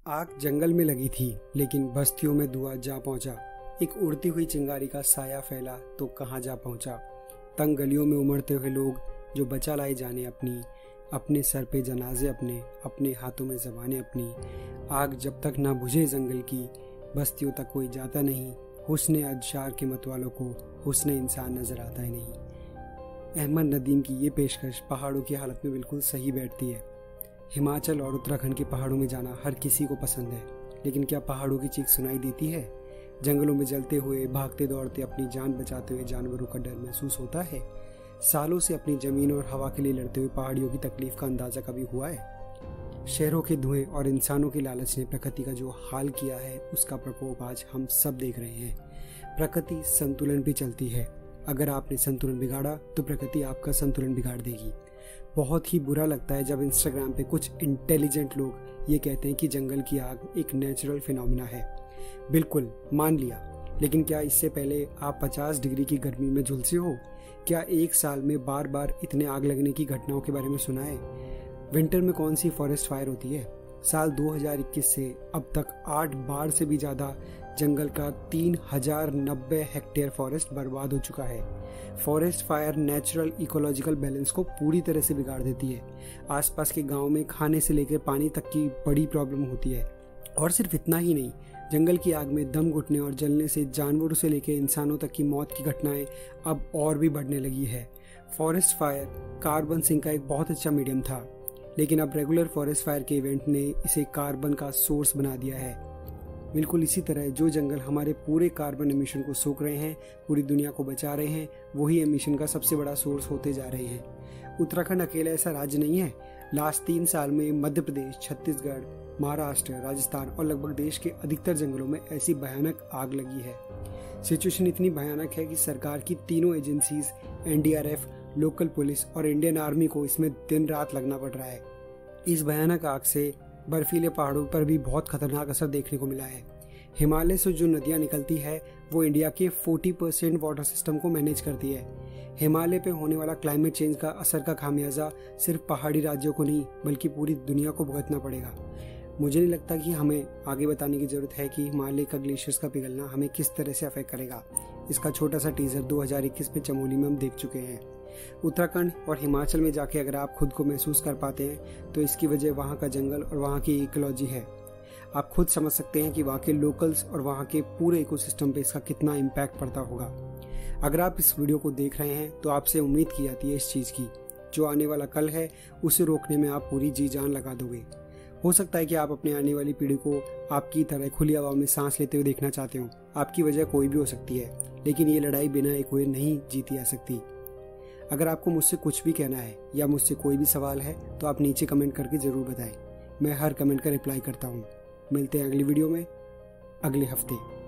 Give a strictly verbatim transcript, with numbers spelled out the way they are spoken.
आग जंगल में लगी थी, लेकिन बस्तियों में धुआं जा पहुंचा। एक उड़ती हुई चिंगारी का साया फैला तो कहाँ जा पहुंचा। तंग गलियों में उमड़ते हुए लोग जो बचा लाए जाने अपनी, अपने सर पे जनाजे अपने, अपने हाथों में जबानें अपनी। आग जब तक ना बुझे जंगल की, बस्तियों तक कोई जाता नहीं। हुस्न अदशार के मतवालों को हुस्न इंसान नजर आता ही नहीं। अहमद नदीम की ये पेशकश पहाड़ों की हालत में बिल्कुल सही बैठती है। हिमाचल और उत्तराखंड के पहाड़ों में जाना हर किसी को पसंद है, लेकिन क्या पहाड़ों की चीख सुनाई देती है? जंगलों में जलते हुए, भागते दौड़ते, अपनी जान बचाते हुए जानवरों का डर महसूस होता है? सालों से अपनी जमीन और हवा के लिए लड़ते हुए पहाड़ियों की तकलीफ का अंदाजा कभी हुआ है? शहरों के धुएं और इंसानों की लालच ने प्रकृति का जो हाल किया है, उसका प्रकोप आज हम सब देख रहे हैं। प्रकृति संतुलन पे चलती है। अगर आपने संतुलन बिगाड़ा तो प्रकृति आपका संतुलन बिगाड़ देगी। बहुत ही बुरा लगता है जब इंस्टाग्राम पे कुछ इंटेलिजेंट लोग ये कहते हैं कि जंगल की आग एक नेचुरल फिनोमिना है। बिल्कुल मान लिया, लेकिन क्या इससे पहले आप पचास डिग्री की गर्मी में झुलसे हो? क्या एक साल में बार बार इतने आग लगने की घटनाओं के बारे में सुना है? विंटर में कौन सी फॉरेस्ट फायर होती है? साल दो हज़ार इक्कीस से अब तक आठ बार से भी ज्यादा जंगल का तीन हजार नब्बे हेक्टेयर फॉरेस्ट बर्बाद हो चुका है। Forest fire natural ecological balance को पूरी तरह से बिगाड़ देती है। आसपास के गांव में खाने से लेकर पानी तक की बड़ी प्रॉब्लम होती है। और सिर्फ इतना ही नहीं, जंगल की आग में दम घुटने और जलने से जानवरों से लेकर इंसानों तक की मौत की घटनाएं अब और भी बढ़ने लगी है। फॉरेस्ट फायर कार्बन सिंक का एक बहुत अच्छा मीडियम था, लेकिन अब रेगुलर फॉरेस्ट फायर के इवेंट ने इसे कार्बन का सोर्स बना दिया है। बिल्कुल इसी तरह जो जंगल हमारे पूरे कार्बन एमिशन को सोख रहे हैं, पूरी दुनिया को बचा रहे हैं, वही एमिशन का सबसे बड़ा सोर्स होते जा रहे हैं। उत्तराखंड अकेला ऐसा राज्य नहीं है। लास्ट तीन साल में मध्य प्रदेश, छत्तीसगढ़, महाराष्ट्र, राजस्थान और लगभग देश के अधिकतर जंगलों में ऐसी भयानक आग लगी है। सिचुएशन इतनी भयानक है कि सरकार की तीनों agencies, N D R F, local police और इंडियन आर्मी को इसमें दिन रात लगना पड़ रहा है। इस भयानक आग से बर्फीले पहाड़ों पर भी बहुत खतरनाक असर देखने को मिला है। हिमालय से जो नदियां निकलती है वो इंडिया के चालीस परसेंट वाटर सिस्टम को मैनेज करती है। हिमालय पे होने वाला क्लाइमेट चेंज का असर का खामियाजा सिर्फ पहाड़ी राज्यों को नहीं बल्कि पूरी दुनिया को भुगतना पड़ेगा। मुझे नहीं लगता कि हमें आगे बताने की जरूरत है कि हिमालय का ग्लेशियर्स का पिघलना हमें किस तरह से अफेक्ट करेगा। इसका छोटा सा टीजर दो हज़ार इक्कीस में चमोली में हम देख चुके हैं। उत्तराखंड और हिमाचल में जाके अगर आप खुद को महसूस कर पाते हैं तो इसकी वजह वहाँ का जंगल और वहाँ की इकोलॉजी है। आप खुद समझ सकते हैं कि वहाँ के लोकल्स और वहाँ के पूरे इकोसिस्टम पे इसका कितना इम्पैक्ट पड़ता होगा। अगर आप इस वीडियो को देख रहे हैं तो आपसे उम्मीद की जाती है इस चीज़ की, जो आने वाला कल है उसे रोकने में आप पूरी जी जान लगा दोगे। हो सकता है कि आप अपने आने वाली पीढ़ी को आपकी तरह खुली हवा में सांस लेते हुए देखना चाहते हो। आपकी वजह कोई भी हो सकती है, लेकिन ये लड़ाई बिना एक हुए नहीं जीती जा सकती। अगर आपको मुझसे कुछ भी कहना है या मुझसे कोई भी सवाल है तो आप नीचे कमेंट करके ज़रूर बताएं। मैं हर कमेंट का रिप्लाई करता हूँ। मिलते हैं अगली वीडियो में अगले हफ्ते।